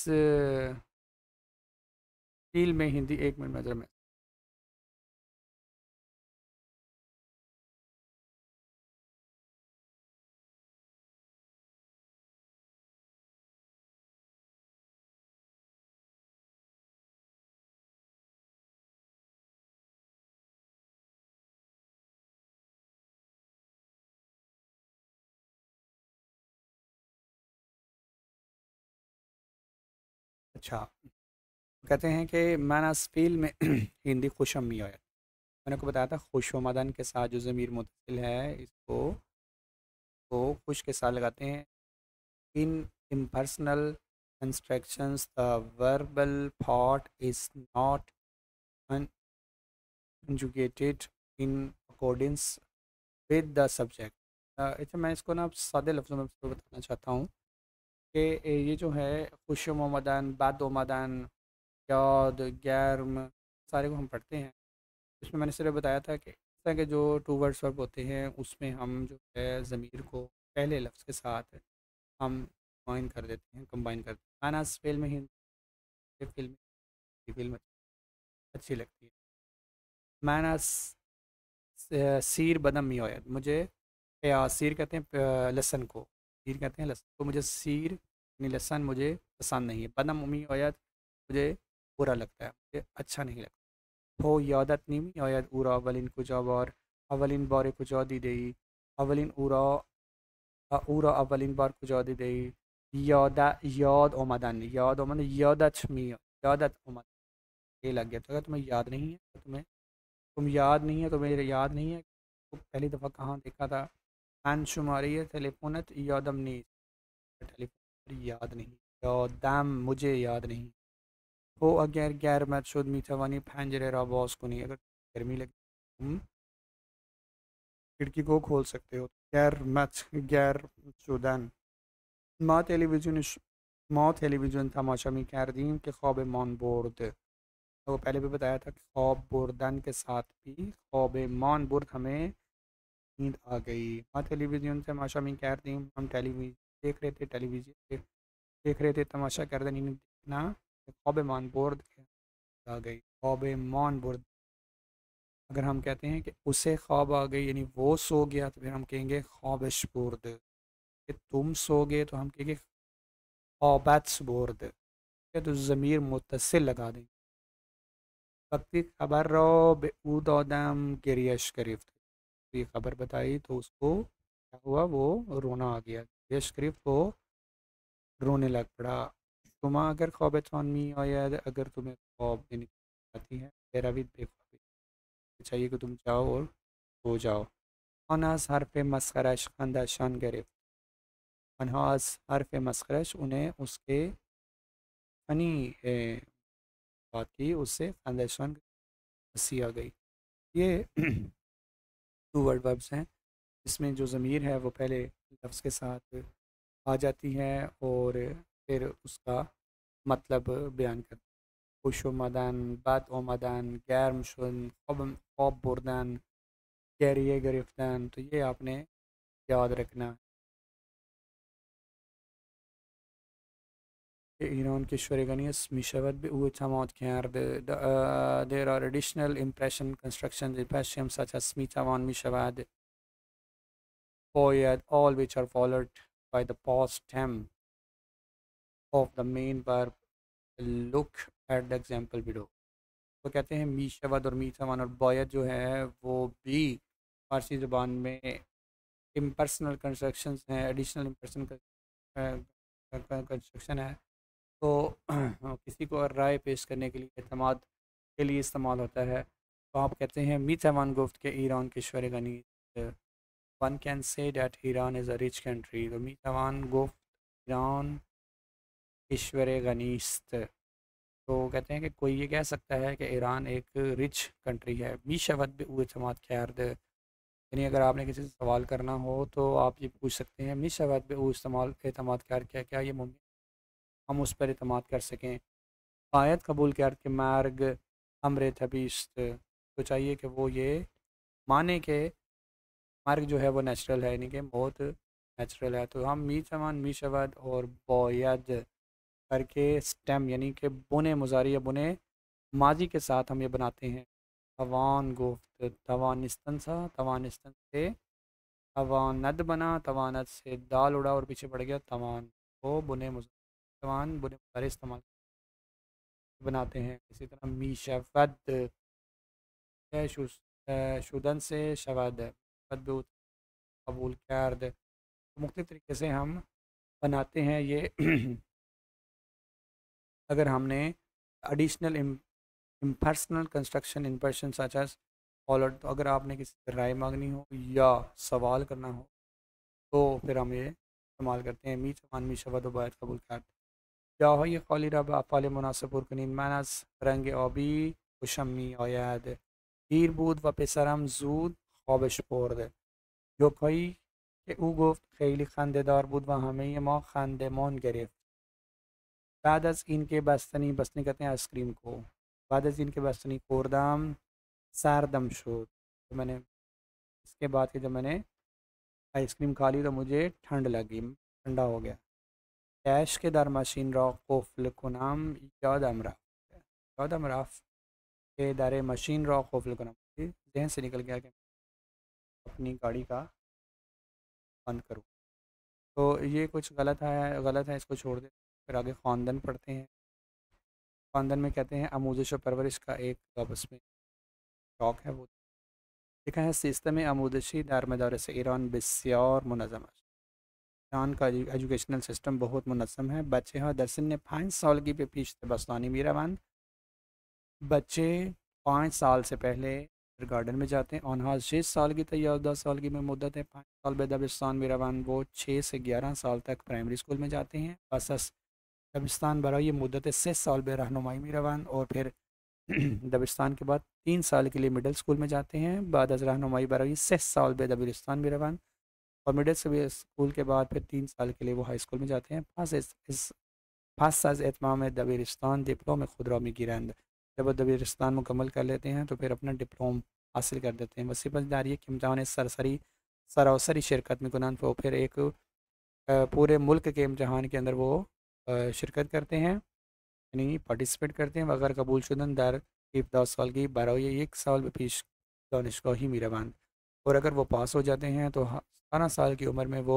A: फील में हिंदी, एक मिनट नज़र में। अच्छा, कहते हैं कि मानस फील में हिंदी खुशमी है। मैंने आपको बताया था खुशमदन के साथ जो ज़मीर मुतसिल है, इसको को खुश के साथ लगाते हैं। इन impersonal instructions the verbal part is not conjugated in accordance with the subject। अच्छा, मैं इसको ना सादे लफ्ज़ों में आपको बताना चाहता हूँ कि ये जो है खुश मोमदन, बाद ओमदन, याद, गर्म, सारे को हम पढ़ते हैं। इसमें मैंने सिर्फ बताया था कि इस तरह के जो टू वर्ड्स वर्ब होते हैं उसमें हम जो है ज़मीर को पहले लफ्ज़ के साथ हम जॉइन कर देते हैं, कंबाइन कर देते हैं। माना फेल में ही फिल्म अच्छी लगती है। माना सीर बदम ही होया मुझे, या सीर कहते हैं लहसन को, सीर कहते हैं लहसन को, मुझे सीर यानी लहसन मुझे पसंद नहीं है। बदम उमी होया मुझे बुरा लगता है, मुझे अच्छा नहीं लगता। हो यादत नीमी होया उरा अवलिन कुजा बार, अवलिन बार कुजा दी दई, अवलिन उरा उरा अवलिन बार कुजा दी दई, यादा याद ओमदन, याद ओमदन, यादत मी, यादत ओमदन, ये लग गया। तो अगर तुम्हें याद नहीं है तो तुम याद नहीं है तो मेरे याद नहीं है तो पहली दफ़ा कहाँ देखा था। अन शुमारी टेलीफोनत यादम नहीं, टेलीफोन याद नहीं, यादम मुझे याद नहीं हो। अगर गैर मत शुद मीठवानी फैंजरे राबाज को नहीं, अगर गर्मी लगे तुम खिड़की को खोल सकते हो। गैर मत गैर शुदन माँ टेलीविज़न माँ टेलीविज़न तमाशा में कर दी कि ख्वाब मान बोर्ड, तो पहले भी बताया था कि ख्वाब बुर्दन के साथ भी ख्वाब मान बुर्द हमें नींद आ गई। हाँ टेलीविज़न से तमाशा में कर दी, हम टेलीविज़न देख रहे थे, टेलीविज़न देख रहे थे, तमाशा कर दी, नींद देखना, ख्वाब मान बुर्द आ गई। ख्वाब मान बुर्द, अगर हम कहते हैं कि उसे ख्वाब आ गई यानी वो सो गया तो फिर हम कहेंगे ख्वाबिश बुर्द। कि तुम सो गए तो हम कहेंगे ख्वाबत बुर्द। तो ज़मीर मुत्तसिल लगा दें। वक्ती खबर रो बेऊद आदम गिरियश करीफ, ये खबर बताई तो उसको क्या हुआ, वो रोना आ गया। गिरियश करीफ वो रोने लग पड़ा। शुमा अगर ख्वाब में आया, अगर तुम्हें ख्वाब यानी आती है, तेरा भी बेख्वाबी चाहिए कि तुम जाओ और सो जाओ। अनास हरफ मस्खरश खंदाशान गिरफ्त, अनहास हरफ मस्खरश उन्हें उसके फनी बात की, उससे खंदाशान हंसी आ गई। ये टू वर्ड वर्ब्स हैं, इसमें जो ज़मीर है वो पहले लफ्ज़ के साथ आ जाती है और फिर उसका मतलब बयान कर। खुश मदन, बद ओमदन, गर्म शुन, खौब बुरदन, गहरिए गिरफ्तन, तो ये आपने याद रखना। Iran kishvarganius mishavad beuthamot kard. There are additional impression constructions in Persian such as smitawan mishavad, poyad, all which are followed by the past stem of the main verb. Look at the example below. तो कहते हैं मीशवाद और मीठावान और बोयत जो है वो भी फारसी ज़बान में इम्पर्सनल कंस्ट्रक्शंस हैं, एडिशनल इम्पर्सनल कंस्ट्रक्शन है। तो किसी को राय पेश करने के लिए, एतमाद के लिए इस्तेमाल होता है। तो आप कहते हैं मीठावान गुफ्त के ईरान किश्वर गनी, one can say that Iran is a rich country. तो मीठावान गुफ्त ईरान किश्वर गनीस्त, तो कहते हैं कि कोई ये कह सकता है कि ईरान एक रिच कंट्री है। मीशवत बेतमाद खैर, यानी अगर आपने किसी से सवाल करना हो तो आप ये पूछ सकते हैं मीशवत बे इस्तेमाल एतमाद खैर, क्या क्या ये मुमकिन हम उस पर एतमाद कर सकें। आयत कबूल कर के मार्ग अमर तबीस्त, तो चाहिए कि वो ये माने के मार्ग जो है वो नेचुरल है, यानी कि मौत नेचुरल है। तो हम मीचमान मीशवत और बोयद करके स्टेम यानी कि बुने मुजारी या बुने माजी के साथ हम ये बनाते हैं। तवान गुफ्त, तवानिस्तन सा, तवानिस्तन से तवानद बना, तवानद से दाल उड़ा और पीछे पड़ गया तवान, वो बुने तवान बुने मुजारे इस्तेमाल बनाते हैं। इसी तरह मीशवद है शुदन से शवद, फद कबूल कर, तो मुख्तलिफ़ तरीके से हम बनाते हैं ये। अगर हमने additional impersonal construction in person such as followed, तो अगर आपने किसी से राय मांगनी हो या सवाल करना हो तो फिर हम ये इस्तेमाल करते हैं। मी चमान मी शवद बैत कबूल कर, या हो ये खाली रब अफ़ाल मुनासिब कनीन मानस रंग आबी खुशमी आयद हीर बूद व पेसरम जूद ख्वाबिश पोर्द, जो कोई که او گفت خیلی خنده‌دار بود و همه ما خندمان گرفت. بعد از اینکه بستنی कहते हैं आइसक्रीम को, بعد از اینکه बस्तनी خوردم سردم شد. तो मैंने इसके बाद कि जब मैंने आइसक्रीम खा ली तो मुझे ठंड लगी, ठंडा हो गया. कैश के दर मशीन را قفل کنم یادم رفت. یادم رفت कि दर मशीन را قفل کنم, जहन से निकल गया कि अपनी गाड़ी का बंद करूँ. तो ये कुछ गलत है, इसको छोड़ दे. फिर आगे ख़ानदान पढ़ते हैं. ख़ानदान में कहते हैं आमोज़िश और परवरिश का एक आपस में शौक है. वो लिखा है सिस्टम आमोज़िशी در मदारस ईरान बसियार मुनज़्ज़म है. ईरान का एजुकेशनल सिस्टम बहुत मुनज़्ज़म है. बच्चे ها در سن 5 سالگی به پیش دبستانی میروند. बच्चे 5 साल से पहले गार्डन में जाते हैं. آنها 6 سالگی تا 11 سالگی में मुद्दत है 5 साल به دبستان میروند. वो 6 से 11 साल तक प्राइमरी स्कूल में जाते हैं. پس از دبستان برای مدت 3 साल به راهنمایی میروند और फिर दबिस्तान के बाद 3 साल के लिए मिडिल स्कूल में जाते हैं. बाद از راهنمایی برای 3 साल به دبیرستان میروند और मिडिल स्कूल के बाद फिर 3 साल के लिए वो हाई स्कूल में जाते हैं. پس از اتمام دبیرستان دیپلم خود را میگیرند. जब वो दबिरस्तान मुकम्मल कर लेते हैं तो फिर अपना डिप्लोम हासिल कर देते हैं. वसीबत जारी है कि इम्तहान सरासरी शिरकत में कुनन, वो फिर एक पूरे मुल्क के इम्तहान के अंदर वो शिरकत करते हैं, यानी पार्टिसिपेट करते हैं. वगैरह कबूल शुदन दर 17 साल की 1 साल पेश दानिशगाही मीराबान. और अगर वो पास हो जाते हैं तो 17 साल की उम्र में वो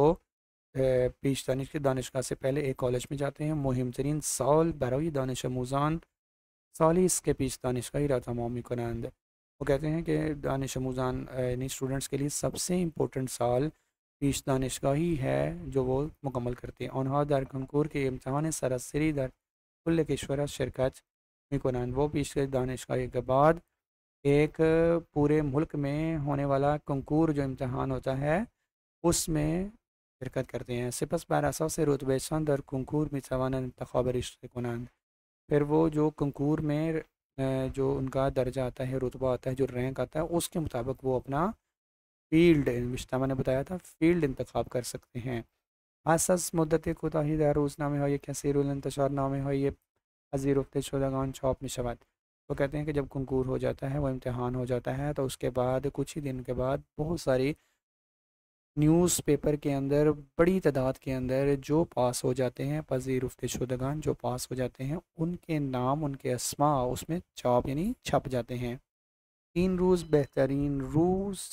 A: पेश दानिश की दानिशगाह से पहले एक कॉलेज में जाते हैं. मुहिम तरीन साल बरई दानिश अमूज़ान सालिस के पेश दानिशगाही रा तमाम कंद. वो कहते हैं कि दानिश अमूज़ान यानी स्टूडेंट्स के लिए सबसे इम्पोर्टेंट साल पेश दानिशगाही है जो वो मुकम्मल करते हैं. उन्हा दर कंकूर के इम्तहान सरासरी दर कुल किश्वर शिरकत मिकोनंद. वो पेश दानिशगाही के बाद एक पूरे मुल्क में होने वाला कंकूर जो इम्तहान होता है उसमें शिरकत करते हैं. सिपस बर असास रुतबेशन दर कंकूर में सवान इंतखाब रिश्ते कुनंद. फिर वो जो कंकूर में जो उनका दर्जा आता है, रुतबा आता है, जो रैंक आता है, उसके मुताबिक वो अपना फील्ड, रिश्ता मैंने बताया था, फील्ड इंतखाब कर सकते हैं. असस मुद्दत कोताही दर रोज़नामे हो ये कैसीरुल इंतशार नामे हो ये अजीर उफ्ते शुदगान छाप में शवत. वो कहते हैं कि जब कंकूर हो जाता है, वो इम्तहान हो जाता है, तो उसके बाद कुछ ही दिन के बाद बहुत सारी न्यूज़पेपर के अंदर बड़ी तादाद के अंदर जो पास हो जाते हैं, पज़ीर उफ्ते शुदगान जो पास हो जाते हैं, उनके नाम, उनके अस्मा उसमें छाप यानी छप जाते हैं. 3 रोज़ बेहतरीन रोज़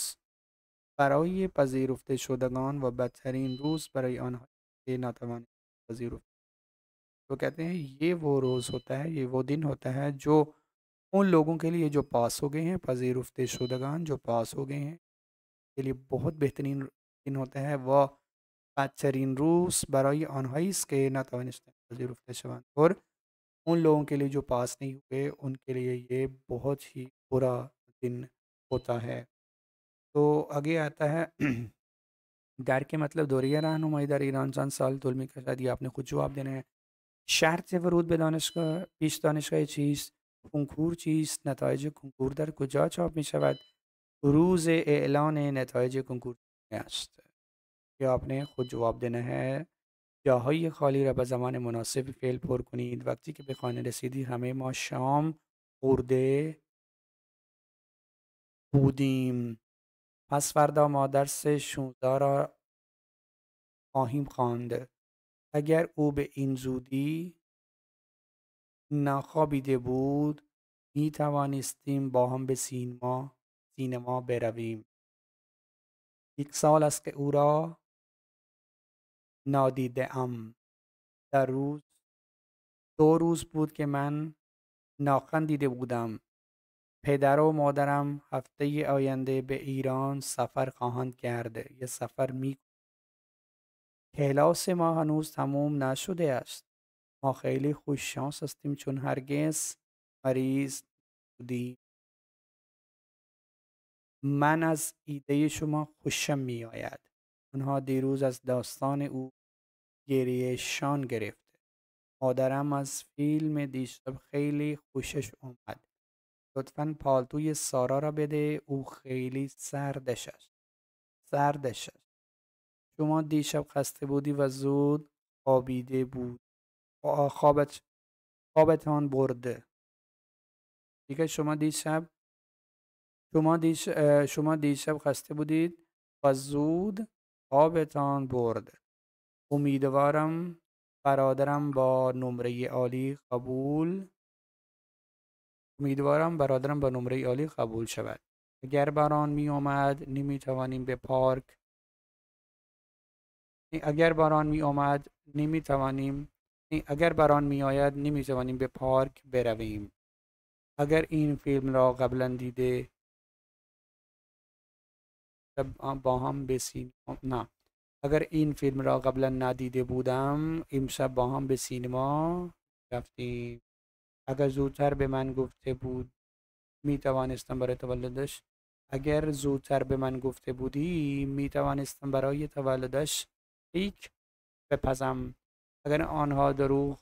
A: برای पذیرفته شدگان و بدترین روز برای آنها के नातवान पजीर. तो कहते हैं ये वो रोज़ होता है, ये वो दिन होता है जो उन लोगों के लिए जो पास हो गए हैं, पजीरफ्ते शुदगान जो पास हो गए हैं के लिए बहुत बेहतरीन दिन होता है. वह बदतरीन रूस बराई अनहाइस के नातवानिस्त पजीरफ्ते शवान. और उन लोगों के लिए जो पास नहीं हुए उनके लिए ये बहुत ही बुरा दिन होता है. तो आगे आता है در के मतलब دوره راهنمایی در ایران چند سال طول می‌کشد. یا आपने खुद जवाब देना है. شرط ورود به دانشگاه پیش دانشگاه چیست؟ کنکور چیست؟ نتایج کنکور در کجا چاپ می شود؟ روز اعلان نتایج کنکور است. یا आपने खुद जवाब देना है. جاهای خالی را به زمان مناسب فعل پر کنید. وقتی که به خانه رسیدی همه ما شام خورده بودیم. پس فردا ما درس 16 را خواهیم خواند. اگر او به این زودی نخوابیده بود می توانستیم با هم به سینما برویم. 1 سال است که او را نادیده ام. در روز 2 روز بود که من ناخن دیده بودم. پدر و مادرم هفته آینده به ایران سفر خواهند کرد. یه سفر کلاس ما هنوز تموم نشده است. ما خیلی خوششانس هستیم چون هرگز مریض بودیم. من از ایده شما خوشم می آید. آنها دیروز از داستان او گریهشان گرفت. مادرم از فیلم دیشب خیلی خوشش اومد. لطفاً پالتوی سارا را بده، او خیلی سردش است. شما دیشب خسته بودی و زود خوابیده بود. خوابتان برده. دیگه شما دیشب خسته بودید و زود خوابتان برد. امیدوارم برادرم با نمره عالی قبول امیدوارم برادرم با نمره عالی قبول شود. اگر باران می آمد نمی توانیم به پارک اگر باران می آمد نمی توانیم اگر باران می آید نمی توانیم به پارک برویم. اگر این فیلم را قبلا دیده با هم به سینما نه اگر این فیلم را قبلا ندیده بودم امشب با هم به سینما رفتیم. اگر زودتر به من گفته بود می توانستم برای تولدش اگر زودتر به من گفته بودی می توانستم برای تولدش کیک بپزم. اگر آنها دروغ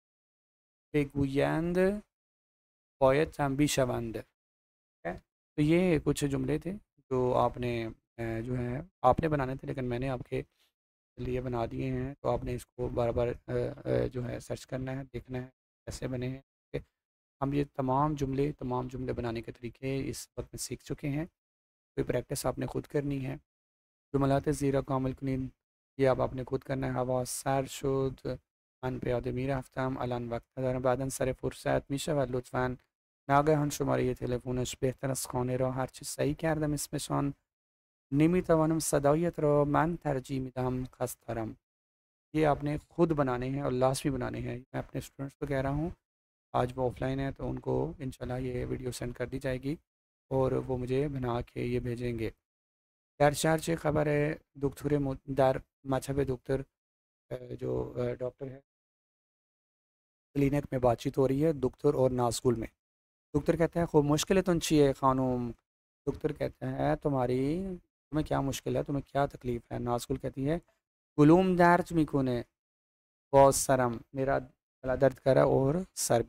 A: بگویند باید تنبیه شوند. तो ये कुछ जुमले थे जो आपने जो है आपने बनाने थे लेकिन मैंने आपके लिए बना दिए हैं तो आपने इसको बार बार जो है सर्च करना है देखना है कैसे बने हैं। ठीक है? हम ये तमाम जुमले बनाने के तरीके इस वक्त में सीख चुके हैं। कोई प्रैक्टिस आपने खुद करनी है। जुमलात ज़ीरा कामिल कुनीन ये अब आपने खुद करना है। हवा सर शुद من به یاد میرفتم الان وقت ندارم بعدا سر فرصت میشود لطفا ناگهان شماره تلفنش بهتر از خانه را هرچی سعی کردم اسمشان نمیتوانم صدایت را من ترجیح میدم قصد دارم. ये आपने खुद बनाने हैं और लास्ट भी बनाने हैं। मैं अपने स्टूडेंट्स को कह रहा हूँ आज वो ऑफलाइन है तो उनको इंशाल्लाह ये वीडियो सेंड कर दी जाएगी और वो मुझे बना के ये भेजेंगे। gerçi खबर है दुखुरे दर मजहब दुखतर जो डॉक्टर है क्लिनिक में बातचीत हो रही है दुखतर और नास्कुल में। दुखतर कहता है खूब मुश्किल तुम चाहिए खानूम। दुखतर कहता है तुम्हें क्या मुश्किल है तुम्हें क्या तकलीफ़ है। नास्कुल कहती है गुलूम दर्द मिकुने बहुत सरम मेरा गला दर्द कर रहा है और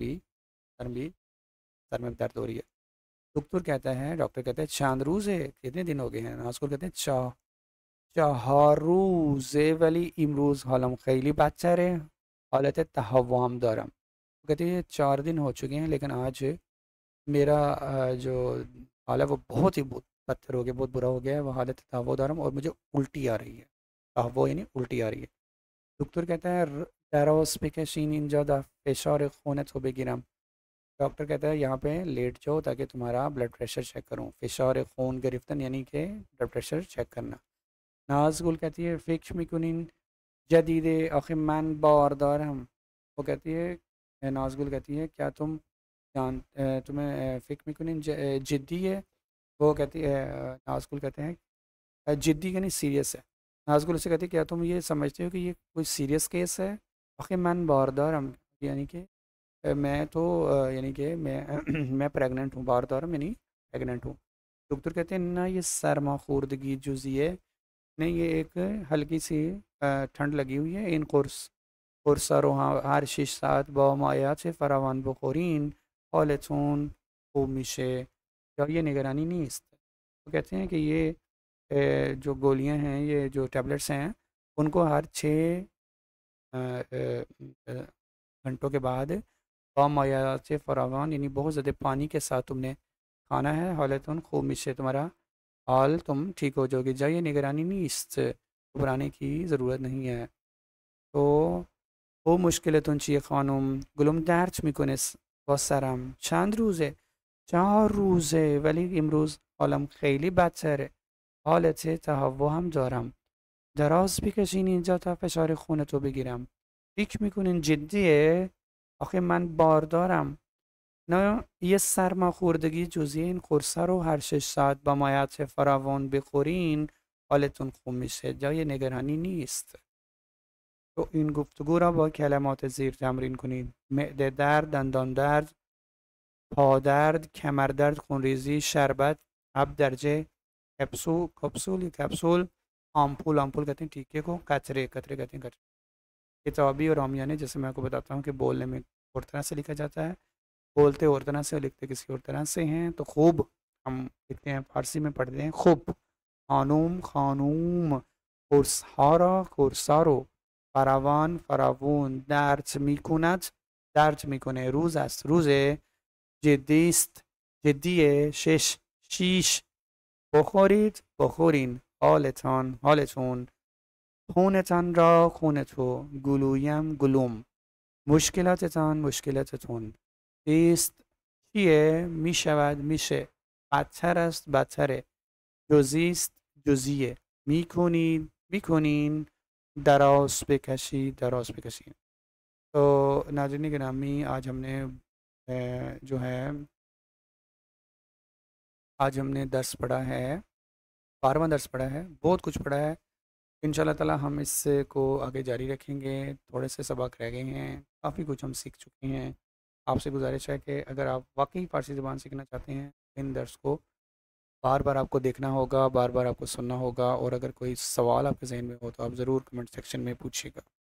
A: सर में दर्द हो रही है। दुखतर कहता है डॉक्टर कहता है चांद रोज़ है कितने दिन हो गए हैं। नास्कुल कहते हैं 4 روزه ولی امروز حالم خیلی بدتره حالت تهوع دارم। वो कहती है 4 दिन हो चुके हैं लेकिन आज मेरा जो हाल है वो बहुत बदतर हो गया बहुत बुरा हो गया है। वो हालत तहव्वुर दरम और मुझे उल्टी आ रही है। तहव्वुर यानी उल्टी आ रही है। डॉक्टर कहता है daraus bekashin اینجا فشار خونت رو بگیرم। डॉक्टर कहता है यहाँ पे लेट जाओ ताकि तुम्हारा ब्लड प्रेशर चेक करूँ। फ़िशार खून गिरफ्तन यानी कि ब्लड प्रेशर चेक करना। नाज़गुल कहती है फ़िक्र मिकुनिन जदीद आखिर मन बारदारम। वो कहती है नाज़गुल कहती है क्या तुम्हें फ़िक्र मिकुनिन जिद्दी है। वो कहती है नाज़गुल कहते हैं जिद्दी यानी सीरियस है। नाज़गुल से कहती है क्या तुम ये समझते हो कि ये कोई सीरियस केस है। आखिर मन बारदारम यानी कि मैं तो यानी कि मैं मैं प्रेग्नेंट हूँ बारदारम यानी प्रेग्नेंट हूँ। डॉक्टर कहते हैं ना ये सरमाखोर्दगी जुज़ी है नहीं ये एक हल्की सी ठंड लगी हुई है। इन कुर्सा हर 6 saat با مایعات فراوان بخورین حالتون خوب میشه یا ये निगरानी نیست। तो कहते हैं कि ये जो गोलियां हैं ये जो टैबलेट्स हैं उनको हर 6 घंटों के बाद बामायात से फरावान यानी बहुत ज़्यादा पानी के साथ तुमने खाना है। हालतुन खूब मिशे तुम्हारा हाल तुम ठीक हो जाओगे। जाइए निगरानी नहीं इससे घबराने की ज़रूरत नहीं है। तो वो मुश्किलतुन चाहिए खानुम गुलम दर्च मिकुनिस वसरम चंद روزه 4 روزه ولی امروز حالم خیلی بدتره حالت تهوع هم دارم دراز بکشین اینجا تا فشار خونتو بگیرم. فکر میکنین جدیه آخه من باردارم. نه یه سرماخوردگی جزئی این قرصه رو هر 6 ساعت با مایعات فراوان بخورین حالتون خوب میشه جای نگرانی نیست. تو این گفتگو را با کلمات زیر تمرین کنید. معده درد، دندان درد، پادرد، کمردرد، خونریزی، شربت، اب درجه کپسول आमपुल कहते हैं टीके को कतरे कतरे कहते हैं कतरे। किताबी और आमियाने जैसे मैं आपको बताता हूँ कि बोलने में और तरह से लिखा जाता है बोलते और तरह से लिखते किसी और तरह से हैं। तो खूब हम लिखते हैं फारसी में पढ़ते हैं खूब खानूम खानूम کورسها کورسا فراوان فراوون درج میکنه روز است روزه جدی است جدیه شیش بخورید بخورین حالتون خونتان را خون تو گلویم گلوم مشکلاتتون است چیه میشود میشه بدتر است بدتره جزیست جزیه میکنین دراز بکشید तो नाज़रीन गिरामी आज हमने जो है आज हमने दर्स पढ़ा है 12वां दर्स पढ़ा है बहुत कुछ पढ़ा है इंशाल्लाह ताला हम इससे को आगे जारी रखेंगे थोड़े से सबक रह गए हैं काफ़ी कुछ हम सीख चुके हैं आपसे गुजारिश है कि अगर आप वाकई फ़ारसी ज़बान सीखना चाहते हैं इन दर्स को बार बार आपको देखना होगा बार बार आपको सुनना होगा और अगर कोई सवाल आपके जहन में हो तो आप ज़रूर कमेंट सेक्शन में पूछिएगा